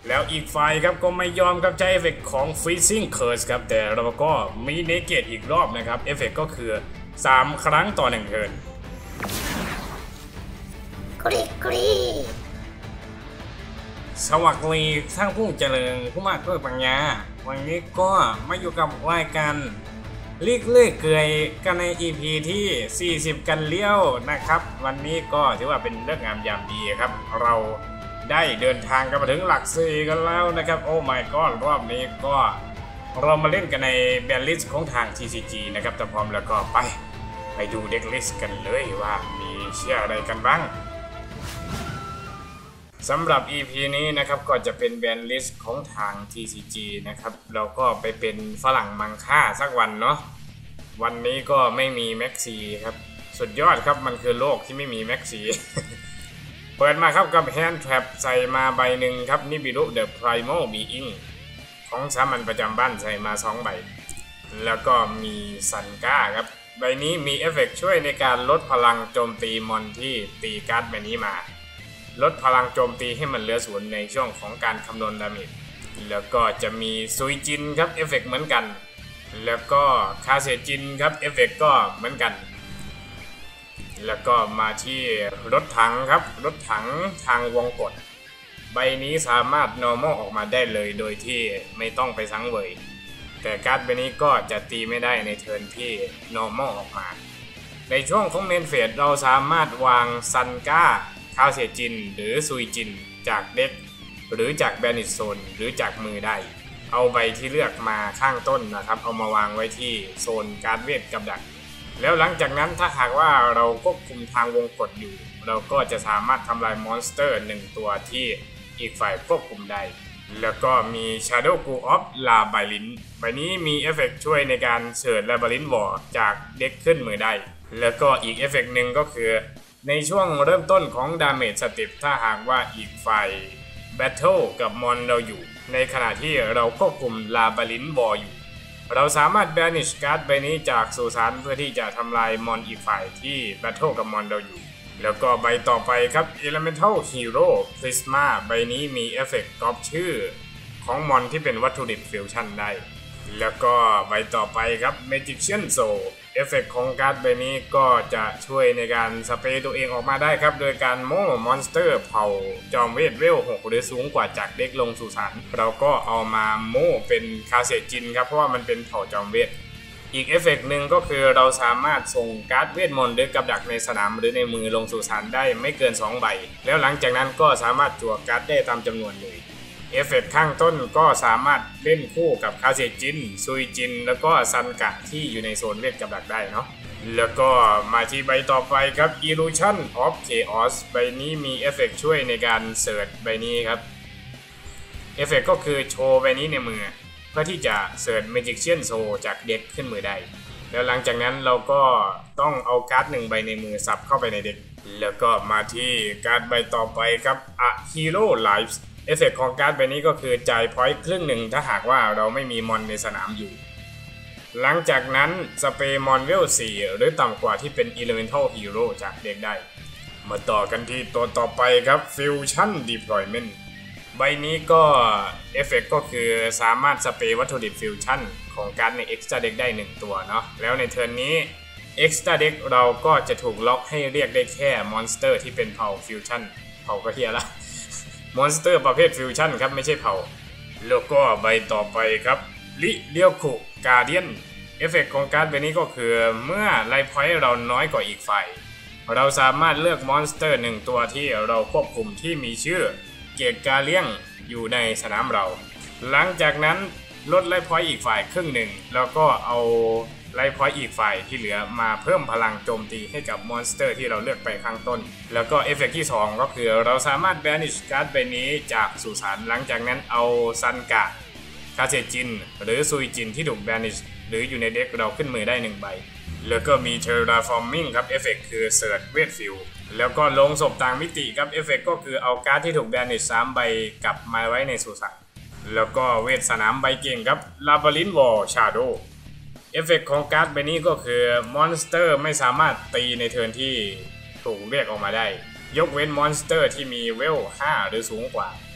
แล้วอีกฝ่ายครับก็ไม่ยอมครับใช้เอฟเฟกของ Freezing Curse ครับแต่เราก็มีเนเกตอีกรอบนะครับเอฟเฟกก็คือ3 ครั้งต่อ1เทิร์นกรีกรีสวัสดีท่านผู้เจริญผู้มากด้วยปัญญาวันนี้ก็มาอยู่กับรายการลีกเลื่อยเกยกันใน EP ที่40กันเลี้ยวนะครับวันนี้ก็ถือว่าเป็นเรื่องงามยามดีครับเราได้เดินทางกันมาถึงหลัก4กันแล้วนะครับโอ้ my god รอบนี้ก็เรามาเล่นกันในแบนลิสต์ของทาง TCG นะครับแต่พร้อมแล้วก็ไปดูเด็กลิสต์กันเลยว่ามีเชื่ออะไรกันบ้างสำหรับ EP นี้นะครับก็จะเป็นแบนลิสต์ของทาง TCG นะครับเราก็ไปเป็นฝรั่งมังค่าสักวันเนาะวันนี้ก็ไม่มีแม็กซีครับสุดยอดครับมันคือโลกที่ไม่มีแม็กซี เปิดมาครับกับแฮนด์แทรปใส่มาใบหนึ่งครับนิบิรุเดอะไพรโมบีอิงของสามัญประจำบ้านใส่มา2 ใบแล้วก็มีซันก้าครับใบนี้มีเอฟเฟกช่วยในการลดพลังโจมตีมอนที่ตีการ์ดใบนี้มาลดพลังโจมตีให้มันเหลือ0ในช่วงของการคำนวณดาเมจแล้วก็จะมีซุยจินครับเอฟเฟกเหมือนกันแล้วก็คาเซจินครับเอฟเฟกก็เหมือนกันแล้วก็มาที่รถถังครับรถถังทางวงกฏใบนี้สามารถ normal ออกมาได้เลยโดยที่ไม่ต้องไปสังเวยแต่การ์ดใบนี้ก็จะตีไม่ได้ในเทิร์นที่ normal ออกมาในช่วงของเมนเฟสเราสามารถวางซันก้าคาเซจินหรือซุยจินจากเด็กหรือจากแบนิชโซนหรือจากมือได้เอาใบที่เลือกมาข้างต้นนะครับเอามาวางไว้ที่โซนการ์ดเวทกับดักแล้วหลังจากนั้นถ้าหากว่าเราควบคุมทางวงกฏอยู่เราก็จะสามารถทำลายมอนสเตอร์1ตัวที่อีกฝ่ายควบคุมได้แล้วก็มี Shadow Ghoul of Labyrinth ใบนี้มีเอฟเฟกช่วยในการเฉิด Labyrinth War จากเด็กขึ้นมือได้แล้วก็อีกเอฟเฟกหนึ่งก็คือในช่วงเริ่มต้นของ Damage Step ถ้าหากว่าอีกฝ่าย Battle กับมอนเราอยู่ในขณะที่เราควบคุม Labyrinth War อยู่เราสามารถ banish การ์ดใบนี้จากสุสานเพื่อที่จะทำลายมอนอีกฝ่ายที่ battle กับมอนเราอยู่แล้วก็ใบต่อไปครับ elemental hero prisma ใบนี้มีเอฟเฟกต์ก๊อปชื่อของมอนที่เป็นวัตถุดิบฟิวชั่นได้แล้วก็ใบต่อไปครับ magician soul เอฟเฟกต์ของการ์ดใบนี้ก็จะช่วยในการสเปรย์ตัวเองออกมาได้ครับโดยการโม่มอนสเตอร์เผ่าจอมเวทเวล6หรือสูงกว่าจากเด็กลงสู่สารเราก็เอามาโม่เป็นคาเซจินครับเพราะว่ามันเป็นเผ่าจอมเวทอีกเอฟเฟกต์หนึ่งก็คือเราสามารถส่งการ์ดเวทมนต์หรือกับดักในสนามหรือในมือลงสู่สารได้ไม่เกิน2 ใบแล้วหลังจากนั้นก็สามารถจั่วการ์ดได้ตามจำนวนเลยเอฟเฟกต์ข้างต้นก็สามารถเล่นคู่กับคาเซจินซุยจินแล้วก็ซันกะที่อยู่ในโซนเวทกับดักได้เนาะแล้วก็มาที่ใบต่อไปครับ Illusion of Chaos ใบนี้มีเอฟเฟกต์ช่วยในการเสิร์ชใบนี้ครับเอฟเฟกต์ก็คือโชว์ใบนี้ในมือเพื่อที่จะเสิร์ช Magician Soul จากเด็กขึ้นมือได้แล้วหลังจากนั้นเราก็ต้องเอาการ์ด1 ใบในมือสับเข้าไปในเด็กแล้วก็มาที่การ์ดใบต่อไปครับ A Hero Livesเอฟเฟกต์ของการ์ดใบนี้ก็คือจ่ายพอยต์ครึ่งหนึ่งถ้าหากว่าเราไม่มีมอนในสนามอยู่หลังจากนั้นสเปรย์มอนเวล4หรือต่ำกว่าที่เป็น Elemental Hero จากเด็กได้มาต่อกันที่ตัวต่อไปครับ Fusion Deployment ใบนี้ก็เอฟเฟกต์ก็คือสามารถสเปรย์วัตถุดิบฟิวชั่นของการ์ดใน Extra Deck ได้1 ตัวเนาะแล้วในเทิร์นนี้ Extra Deck เราก็จะถูกล็อกให้เรียกได้แค่มอนสเตอร์ที่เป็นเผ่าฟิวชั่นเผ่าก็เฮียละมอนสเตอร์ประเภทฟิวชั่นครับไม่ใช่เผ่าแล้วก็ใบต่อไปครับลิเลียวคุการ์เดียนเอฟเฟกต์ของการ์ดใบนี้ก็คือเมื่อไลฟ์พอยต์เราน้อยกว่าอีกฝ่ายเราสามารถเลือกมอนสเตอร์1 ตัวที่เราควบคุมที่มีชื่อเกียรติกาเลียงอยู่ในสนามเราหลังจากนั้นลดไลฟ์พอยต์อีกฝ่ายครึ่งหนึ่งแล้วก็เอาไลฟ์พอยต์อีกฝ่ายที่เหลือมาเพิ่มพลังโจมตีให้กับมอนสเตอร์ที่เราเลือกไปข้างต้นแล้วก็เอฟเฟกต์ที่2ก็คือเราสามารถแบนิชการ์ดใบนี้จากสุสานหลังจากนั้นเอาซันกะคาเซจินหรือซุยจินที่ถูกแบนิชหรืออยู่ในเด็กเราขึ้นมือได้1 ใบแล้วก็มี Terraforming ครับเอฟเฟกต์คือเสิร์ชเวทฟิลแล้วก็ลงศพต่างมิติครับเอฟเฟกต์ก็คือเอาการ์ดที่ถูกแบนิช3 ใบกลับมาไว้ในสุสานแล้วก็เวทสนามใบเก่งครับ Labyrinth War Shadow เอฟเฟกต์ของการ์ดใบนี้ก็คือมอนสเตอร์ไม่สามารถตีในเทิร์นที่ถูกเรียกออกมาได้ยกเว้นมอนสเตอร์ที่มีเวล5หรือสูงกว่า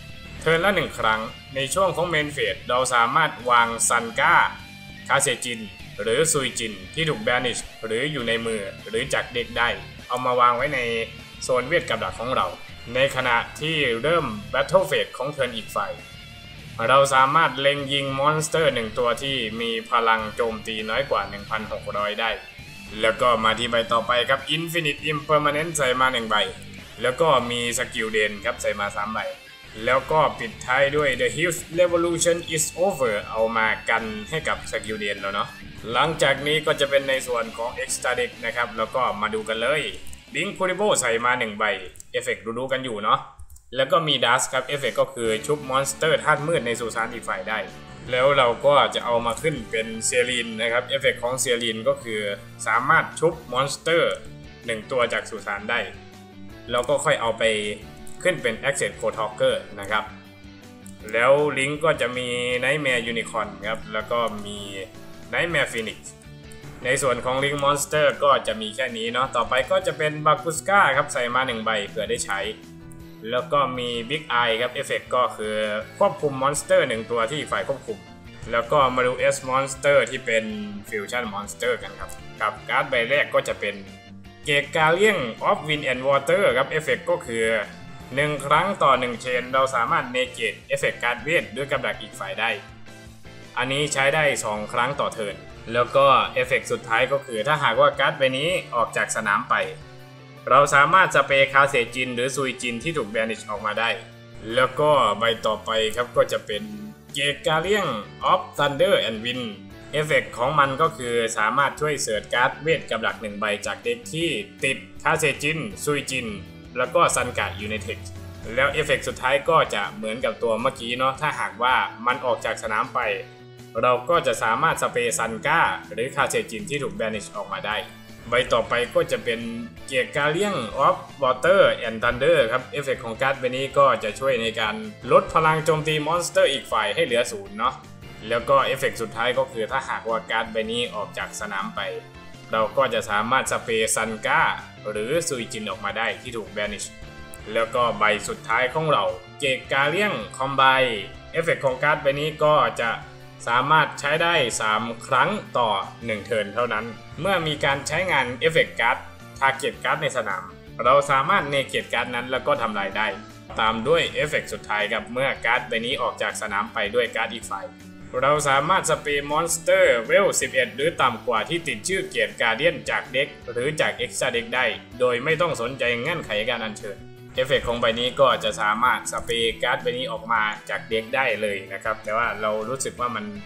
เทิร์นละ1ครั้งในช่วงของเมนเฟสเราสามารถวางซันก้าคาเซจินหรือซุยจินที่ถูกแบนิชหรืออยู่ในมือหรือจากเด็กได้เอามาวางไว้ในโซนเวทกับดักของเราในขณะที่เริ่มแบทเทิลเฟสของเทิร์นอีกฝ่ายเราสามารถเล็งยิงมอนสเตอร์1ตัวที่มีพลังโจมตีน้อยกว่า 1,600 ได้แล้วก็มาที่ใบต่อไปครับ Infinite Impermanent ใส่มา1ใบแล้วก็มีสกิลเดนครับใส่มา3ใบแล้วก็ปิดท้ายด้วย The Huge Revolution is over เอามากันให้กับสกิลเดนแล้วเนาะหลังจากนี้ก็จะเป็นในส่วนของ Extra Deck นะครับแล้วก็มาดูกันเลย Link Kuriboh ใส่มา1ใบเอฟเฟกต์รู้ๆกันอยู่เนาะแล้วก็มีดัสครับเอฟเฟกต์ก็คือชุบมอนสเตอร์ธาตุมืดในสุสานอีกฝ่ายได้แล้วเราก็จะเอามาขึ้นเป็นเซรีนนะครับเอฟเฟกต์ของเซรีนก็คือสามารถชุบมอนสเตอร์1ตัวจากสุสานได้แล้วก็ค่อยเอาไปขึ้นเป็น Access Code Talker นะครับแล้วลิงก์ก็จะมี Nightmare Unicorn ครับแล้วก็มี Nightmare Phoenix ในส่วนของ Link Monster ก็จะมีแค่นี้เนาะต่อไปก็จะเป็น Bakuska ครับใส่มา1ใบเผื่อได้ใช้แล้วก็มี Big Eye ครับเอฟเฟกต์ก็คือควบคุมมอนสเตอร์1ตัวที่ฝ่ายควบคุมแล้วก็มาดู S Monster ที่เป็น Fusion Monster กันครับกับการ์ดใบแรกก็จะเป็นเกตกาเลียง of Wind and Water ครับเอฟเฟกต์ก็คือ1ครั้งต่อ1เชนเราสามารถเนเกตเอฟเฟกต์การ์ดเวทด้วยกับดักอีกฝ่ายได้อันนี้ใช้ได้2ครั้งต่อเทิร์นแล้วก็เอฟเฟกต์สุดท้ายก็คือถ้าหากว่าการ์ดใบนี้ออกจากสนามไปเราสามารถสเปรย์คาเซจินหรือซุยจินที่ถูกแบนิชออกมาได้แล้วก็ใบต่อไปครับก็จะเป็นเกตกาเลียง of Thunder and Wind เอฟเฟกต์ของมันก็คือสามารถช่วยเสิร์ชการ์ดเวทกับดัก1ใบจากเด็กที่ติดคาเซจินซุยจินแล้วก็ซันกะอยู่ในเทคแล้วเอฟเฟกต์สุดท้ายก็จะเหมือนกับตัวเมื่อกี้เนาะถ้าหากว่ามันออกจากสนามไปเราก็จะสามารถสเปรย์ซันก้าหรือคาเซจินที่ถูกแบนิชออกมาได้ใบต่อไปก็จะเป็นเกียร์กาเลียง of Water and Thunder ครับเอฟเฟกต์ของการ์ดใบนี้ก็จะช่วยในการลดพลังโจมตีมอนสเตอร์อีกฝ่ายให้เหลือ0เนาะแล้วก็เอฟเฟกต์สุดท้ายก็คือถ้าหากว่าการ์ดใบนี้ออกจากสนามไปเราก็จะสามารถสเปรย์ซันก้าหรือซุยจินออกมาได้ที่ถูกแบนิชแล้วก็ใบสุดท้ายของเราเกียร์กาเลียงคอมไบเอฟเฟกต์ของการ์ดใบนี้ก็จะสามารถใช้ได้3ครั้งต่อ1เทิร์นเท่านั้นเมื่อมีการใช้งานเอฟเฟกต์การ์ดทาร์เก็ตการ์ดในสนามเราสามารถเนเกตการ์ดนั้นแล้วก็ทำลายได้ตามด้วยเอฟเฟกต์สุดท้ายครับเมื่อการ์ดใบนี้ออกจากสนามไปด้วยการ์ดอีกฝ่ายเราสามารถสเปรย์มอนสเตอร์เวล11หรือต่ำกว่าที่ติดชื่อเกียรติการ์เดียนจากเด็กหรือจากเอ็กซ์ตร้าเด็กได้โดยไม่ต้องสนใจเงื่อนไขการอัญเชิญเอฟเฟกต์ของใบนี้ก็จะสามารถสเปรย์การ์ดใบนี้ออกมาจากเด็กได้เลยนะครับแต่ว่าเรารู้สึกว่ามัน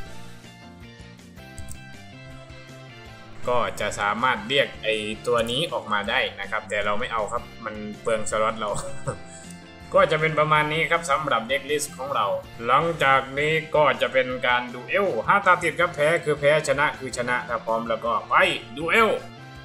ก็จะสามารถเรียกไอตัวนี้ออกมาได้นะครับแต่เราไม่เอาครับมันเปลืองสล็อตเรา ก็จะเป็นประมาณนี้ครับสำหรับเด็กลิสต์ของเราหลังจากนี้ก็จะเป็นการดูเอล5ตาติดครับแพ้คือแพ้ชนะคือชนะถ้าพร้อมแล้วก็ไปดูเอล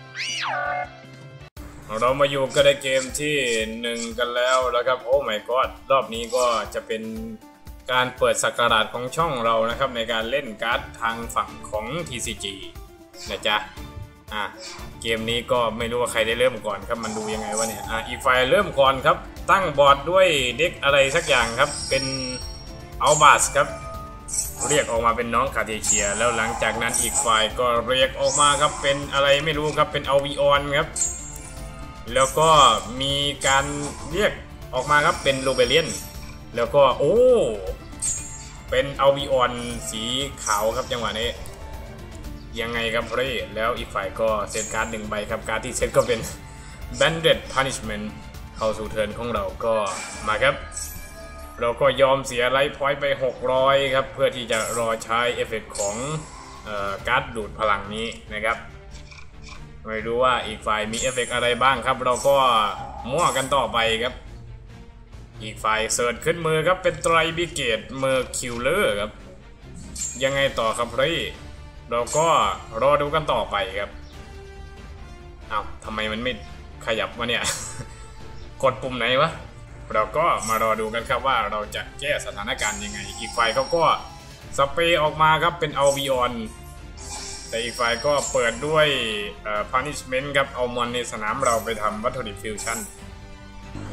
เรามาอยู่กันในเกมที่1กันแล้วนะครับโอ้ my god รอบนี้ก็จะเป็นการเปิดศักราชของช่องเรานะครับในการเล่นการ์ดทางฝั่งของ TCGนะจ๊ะเกมนี้ก็ไม่รู้ว่าใครได้เริ่มก่อนครับมันดูยังไงวะเนี่ยอีกฝ่ายเริ่มก่อนครับตั้งบอร์ดด้วยเด็กอะไรสักอย่างครับเป็นอัลบาสครับเรียกออกมาเป็นน้องคาเทเชียแล้วหลังจากนั้นอีกฝ่ายก็เรียกออกมาครับเป็นอะไรไม่รู้ครับเป็นอัลวิออนครับแล้วก็มีการเรียกออกมาครับเป็นโรเบเลียนแล้วก็โอ้เป็นอัลวิออนสีขาวครับจังหวะนี้ยังไงครับเร่แล้วอีกฝ่ายก็เซตการ์ด1ใบครับการ์ดที่เซตก็เป็น Banded Punishment เข้าสู่เทิร์นของเราก็มาครับเราก็ยอมเสียไลฟ์พอยต์ไป600ครับเพื่อที่จะรอใช้เอฟเฟกต์ของการ์ดดูดพลังนี้นะครับไม่รู้ว่าอีกฝ่ายมีเอฟเฟกต์อะไรบ้างครับเราก็มั่วกันต่อไปครับอีกฝ่ายเสิร์ชขึ้นมือครับเป็นไตรบิเกตเมอร์คิวเลอร์ครับยังไงต่อครับเร่เราก็รอดูกันต่อไปครับทำไมมันไม่ขยับวะเนี่ย กดปุ่มไหนวะเราก็มารอดูกันครับว่าเราจะแก้สถานการณ์ยังไงอีกฝ่ายเขาก็สเปรย์ออกมาครับเป็นอัลวิออนแต่อีกฝ่ายก็เปิดด้วยpunishment ครับเอามอนในสนามเราไปทำวัตถุดิบฟิวชั่น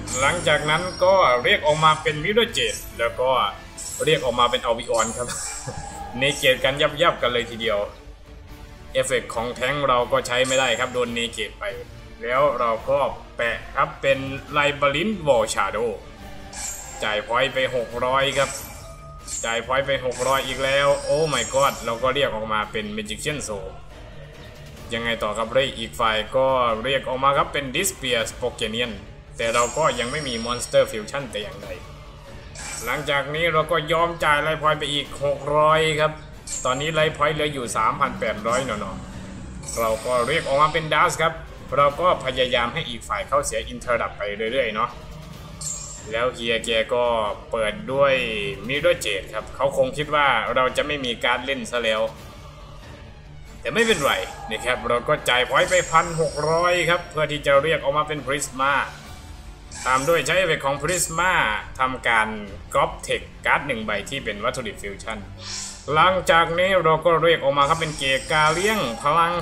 หลังจากนั้นก็เรียกออกมาเป็นมิโดเจตแล้วก็เรียกออกมาเป็นอัลบิออนครับ เนเกตกันยับกันเลยทีเดียวเอฟเฟกของแท้งเราก็ใช้ไม่ได้ครับโดนเนเกตไปแล้วเราก็แปะครับเป็นไลบารินวอลชาโดจ่ายพอยต์ไป600ครับจ่ายพอยต์ไป600อีกแล้วโอ้ my god เราก็เรียกออกมาเป็น Magician Soul ยังไงต่อครับเรย์อีกฝ่ายก็เรียกออกมาครับเป็น Dispear Spokenian แต่เราก็ยังไม่มี Monster Fusion แต่อย่างใดหลังจากนี้เราก็ยอมจ่ายไลฟ์พอยต์ไปอีก600ครับตอนนี้ไลฟ์พอยต์เหลืออยู่ 3,800 หนอๆเราก็เรียกออกมาเป็นดัสครับเราก็พยายามให้อีกฝ่ายเข้าเสียอินเทอร์ดับไปเรื่อยๆเนาะแล้วเฮียแกก็เปิดด้วยมิโดเจตครับเขาคงคิดว่าเราจะไม่มีการเล่นซะแล้วแต่ไม่เป็นไรนะครับเราก็จ่ายพอยต์ไป 1,600 ครับเพื่อที่จะเรียกออกมาเป็นพริสมาตามด้วยใช้เอฟเฟกต์ของพริสมาทำการก๊อปเทคการ์ด1ใบที่เป็นวัตถุดิบฟิวชั่นหลังจากนี้เราก็เรียกออกมาครับเป็นเกกาเลียงพลัง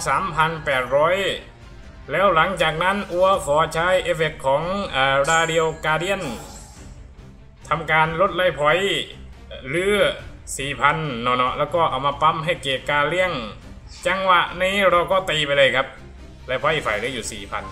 3,800 แล้วหลังจากนั้นอัวขอใช้เอฟเฟกต์ของราเดียการเดียนทำการลดไล่พอยต์หรือ 4,000 เนาะแล้วก็เอามาปั๊มให้เกกาเลียงจังหวะนี้เราก็ตีไปเลยครับไล่พอยต์อีกฝ่ายได้อยู่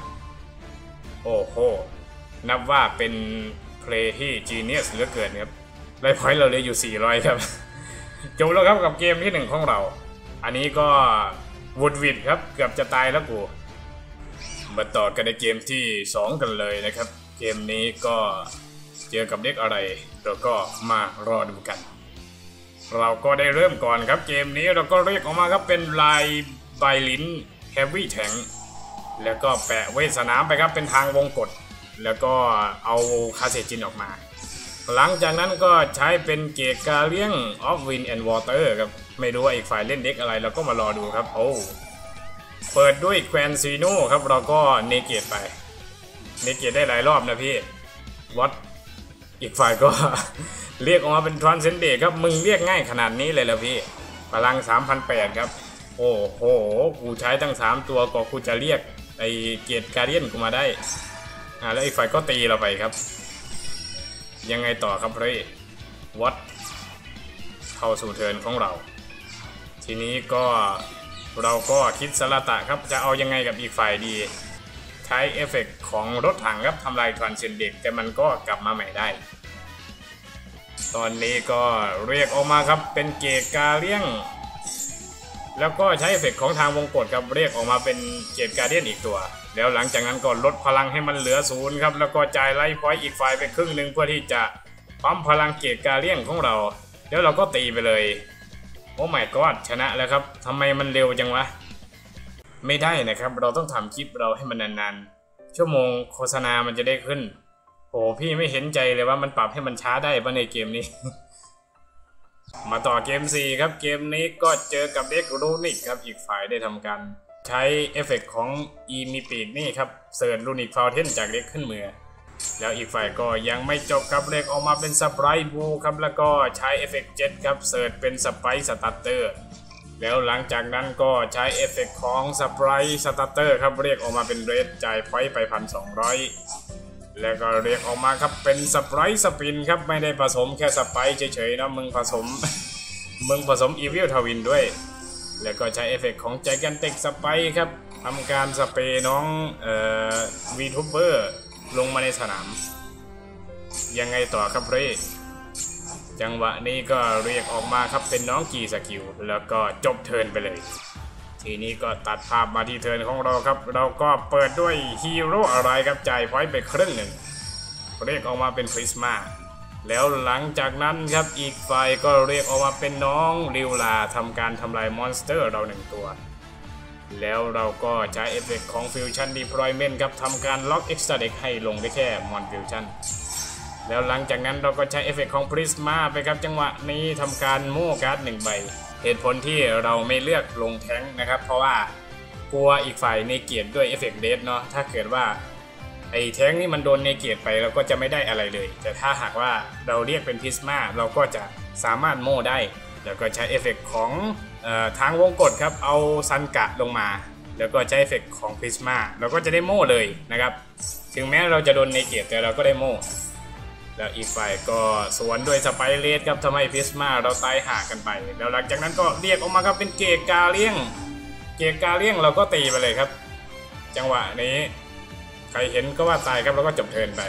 4,000 โอ้โหนับว่าเป็นเพลย์ที่จีเนียสเหลือเกินครับไล่พอยต์เราเหลืออยู่ 400 ครับจบแล้วครับกับเกมที่1ของเราอันนี้ก็วุดวิดครับเกือบจะตายแล้วกูมาต่อกันในเกมที่2กันเลยนะครับเกมนี้ก็เจอกับเด็กอะไรเราก็มารอดูกันเราก็ได้เริ่มก่อนครับเกมนี้เราก็เรียกออกมาครับเป็นลายไบลินเฮฟวี่แทงแล้วก็แปะไว้สนามไปครับเป็นทางวงกฏแล้วก็เอาคาเซจินออกมาหลังจากนั้นก็ใช้เป็นเกกาเลียงออฟวินแอนด์วอเตอร์ครับไม่รู้ว่าอีกฝ่ายเล่นเด็กอะไรเราก็มารอดูครับโอ้เปิดด้วยแควนซีโน่ครับเราก็เนเกตไปเนเกตได้หลายรอบนะพี่วัดอีกฝ่ายก็ เรียกออกมาเป็นทรานเซนเดตครับมึงเรียกง่ายขนาดนี้เลยเหรอพี่พลัง 3,800 ครับโอ้โหกูใช้ตั้ง3ตัวก็กูจะเรียกไอเกตการเดียนกูมาได้แล้วอีกฝ่ายก็ตีเราไปครับยังไงต่อครับเรย์วัดเข้าสู่เทิร์นของเราทีนี้ก็เราก็คิดสลัตะครับจะเอายังไงกับอีกฝ่ายดีใช้เอฟเฟกต์ของรถถังครับทำลายทรานเซนเดตแต่มันก็กลับมาใหม่ได้ตอนนี้ก็เรียกออกมาครับเป็นเกกาเลียงแล้วก็ใช้เอฟเฟกต์ของทางวงกฏครับเรียกออกมาเป็นเกตการเดียนอีกตัวแล้วหลังจากนั้นก็ลดพลังให้มันเหลือ0ครับแล้วก็จ่ายไลฟ์พอยต์อีกฝ่ายไปครึ่งหนึ่งเพื่อที่จะปั๊มพลังเกตการเลียงของเราแล้วเราก็ตีไปเลยโอ้ my god ชนะแล้วครับทำไมมันเร็วจังวะไม่ได้นะครับเราต้องทำคลิปเราให้มันนานๆชั่วโมงโฆษณามันจะได้ขึ้นโอ้พี่ไม่เห็นใจเลยว่ามันปรับให้มันช้าได้ป่ะในเกมนี้ มาต่อเกม4ครับเกมนี้ก็เจอกับเด็กรูนิกครับอีกฝ่ายได้ทำการใช้เอฟเฟกต์ของอีมีปีกนี่ครับเสิร์ชลูนิกฟาวเทนจากเด็กขึ้นมือแล้วอีกฝ่ายก็ยังไม่จบครับเรียกออกมาเป็นสไปร์บูครับแล้วก็ใช้เอฟเฟกต์7ครับเสิร์ชเป็นสไปร์สตาร์เตอร์แล้วหลังจากนั้นก็ใช้เอฟเฟกต์ของสไปร์สตาร์เตอร์ครับเรียกออกมาเป็นเรดจ่ายพอยต์ไป 1,200 แล้วก็เรียกออกมาครับเป็นสไปร์สปินครับไม่ได้ผสมแค่สไปร์เฉยๆนะมึงผสม อีวิลทวินด้วยแล้วก็ใช้เอฟเฟกต์ของใจกันเต็กสไปร์ครับทำการสเปรย์น้องวีทูเบอร์ลงมาในสนามยังไงต่อครับเรย์จังหวะนี้ก็เรียกออกมาครับเป็นน้องกีสกิลแล้วก็จบเทิร์นไปเลยทีนี้ก็ตัดภาพมาที่เทิร์นของเราครับเราก็เปิดด้วยฮีโร่อะไรครับจ่ายพอยต์ไปครึ่งหนึ่งเรียกออกมาเป็นพริสมาแล้วหลังจากนั้นครับอีกฝ่ายก็เรียกออกมาเป็นน้องริวลาทำการทำลายมอนสเตอร์เรา1ตัวแล้วเราก็ใช้เอฟเฟกต์ของฟิวชั่นดีพลอยเมนต์ครับทำการล็อกเอ็กซ์ตร้าเด็กให้ลงได้แค่มอนฟิวชั่นแล้วหลังจากนั้นเราก็ใช้เอฟเฟกต์ของพริสมาไปครับจังหวะนี้ทำการโม่การ์ด1ใบเหตุผลที่เราไม่เลือกลงแท้งนะครับเพราะว่ากลัวอีกฝ่ายเนเกตด้วยเอฟเฟกต์เดสเนาะถ้าเกิดว่าไอ้แท้งนี่มันโดนเนเกตไปเราก็จะไม่ได้อะไรเลยแต่ถ้าหากว่าเราเรียกเป็นพริสมาเราก็จะสามารถโม่ได้แล้วก็ใช้เอฟเฟกต์ของทางวงกฏครับเอาซันกะลงมาแล้วก็ใช้เอฟเฟกต์ของพริสมาเราก็จะได้โม่เลยนะครับถึงแม้เราจะโดนเนเกตแต่เราก็ได้โม่แล้วอีกฝ่ายก็สวนด้วยสไปเรสครับทำให้พริสมาเราตายห่ากันไปแล้วหลังจากนั้นก็เรียกออกมาครับเป็นเกกาเลียงเราก็ตีไปเลยครับจังหวะนี้ใครเห็นก็ว่าตายครับแล้วก็จบเทิร์นไป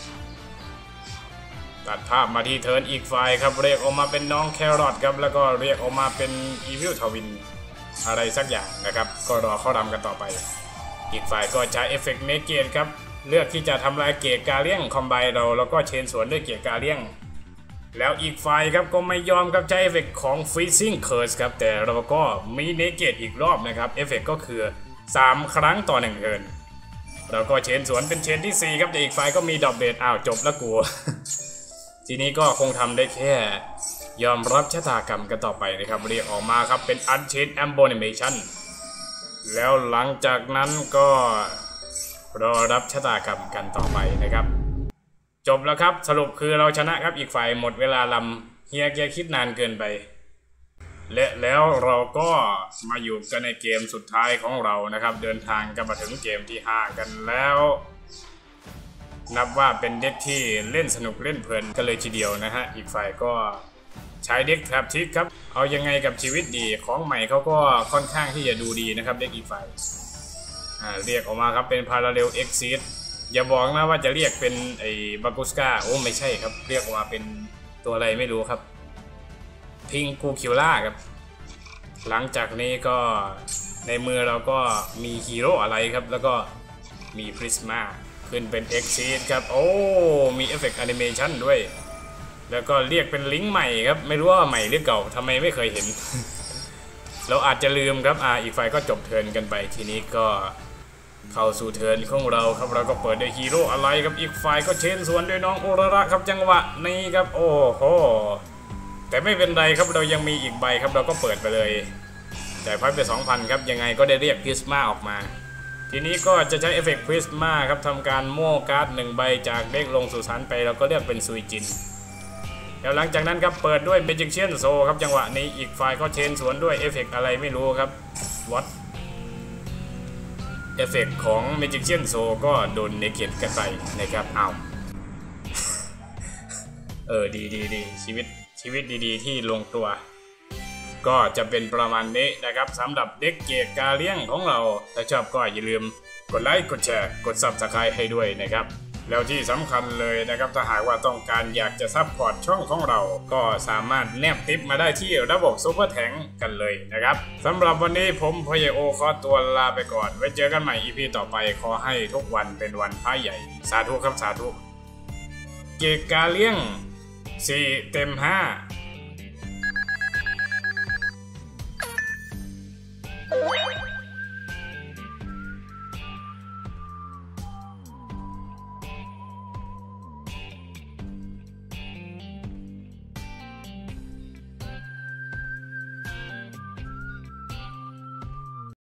ตัดภาพมาที่เทิร์นอีกฝ่ายครับเรียกออกมาเป็นน้องแครอทครับแล้วก็เรียกออกมาเป็นอีวิลทวินอะไรสักอย่างนะครับก็รอเข้ารำกันต่อไปอีกฝ่ายก็ใช้เอฟเฟกต์เนเกตครับเลือกที่จะทำลายเกกาเลียงคอมไบเราแล้วก็เชนสวนด้วยเกกาเลียงแล้วอีกฝ่ายครับก็ไม่ยอมครับใช้เอฟเฟกต์ของ Freezing Curse ครับแต่เราก็มีเนเกตอีกรอบนะครับเอฟเฟกต์ก็คือ3 ครั้งต่อ1เทิร์นเราก็เชนสวนเป็นเชนที่4ครับแต่อีกฝ่ายก็มีดอกเบดอ้าวจบแล้วกู ทีนี้ก็คงทำได้แค่ยอมรับชะตากรรมกันต่อไปนะครับเรียกออกมาครับเป็น Unchained Abomination แล้วหลังจากนั้นก็รอรับชะตากรรมกันต่อไปนะครับจบแล้วครับสรุปคือเราชนะครับอีกฝ่ายหมดเวลาลำเฮียแกคิดนานเกินไปและแล้วเราก็มาอยู่กันในเกมสุดท้ายของเรานะครับเดินทางกันมาถึงเกมที่5กันแล้วนับว่าเป็นเด็กที่เล่นสนุกเล่นเพลินกันเลยทีเดียวนะฮะอีกฝ่ายก็ใช้เด็กแทร็ปทิกครับเอายังไงกับชีวิตดีของใหม่เขาก็ค่อนข้างที่จะดูดีนะครับเด็กอีกฝ่ายเรียกออกมาครับเป็น Parallel Exit อย่าบอกนะว่าจะเรียกเป็นไอ้บากุสกาโอ้ไม่ใช่ครับเรียกออกมาเป็นตัวอะไรไม่รู้ครับพิงกูคิวล่าครับหลังจากนี้ก็ในมือเราก็มีฮีโร่อะไรครับแล้วก็มีพริสมาขึ้นเป็น Exit ครับโอ้มีเอฟเฟกต์แอนิเมชันด้วยแล้วก็เรียกเป็นลิงก์ใหม่ครับไม่รู้ว่าใหม่หรือเก่าทำไมไม่เคยเห็น เราอาจจะลืมครับอีกฝ่ายก็จบเทิร์นกันไปทีนี้ก็เข้าสู่เทิร์นของเราครับเราก็เปิดด้วยฮีโร่อะไรครับอีกฝ่ายก็เชนสวนด้วยน้องโอระครับจังหวะนี้ครับโอ้โหแต่ไม่เป็นไรครับเรายังมีอีกใบครับเราก็เปิดไปเลยจ่ายพอยต์ไป 2,000 ครับยังไงก็ได้เรียกพริสมาออกมาทีนี้ก็จะใช้เอฟเฟกต์พริสมาครับทำการโม่การ์ด1 ใบจากเด็กลงสู่ชั้นไปเราก็เลือกเป็นซุยจินแล้วหลังจากนั้นครับเปิดด้วยเบจิกเชียนโซครับจังหวะนี้อีกฝ่ายก็เชนสวนด้วยเอฟเฟกต์อะไรไม่รู้ครับวัดเอฟเฟกต์ของเมจิกเชียนโซก็โดนเนเกตกันไปนะครับเอาดีชีวิตดีๆที่ลงตัวก็จะเป็นประมาณนี้นะครับสำหรับเด็กเกกกาเลียงของเราถ้าชอบก็อย่าลืมกดไลค์กดแชร์กด Subscribe ให้ด้วยนะครับแล้วที่สำคัญเลยนะครับถ้าหากว่าต้องการอยากจะซัพพอร์ตช่องของเราก็สามารถแนบทิปมาได้ที่ระบบซุปเปอร์แทงกันเลยนะครับสำหรับวันนี้ผมพยโอขอตัวลาไปก่อนไว้เจอกันใหม่ EP ต่อไปขอให้ทุกวันเป็นวันพระใหญ่สาธุครับสาธุเกกกาเลียง4 เต็ม 5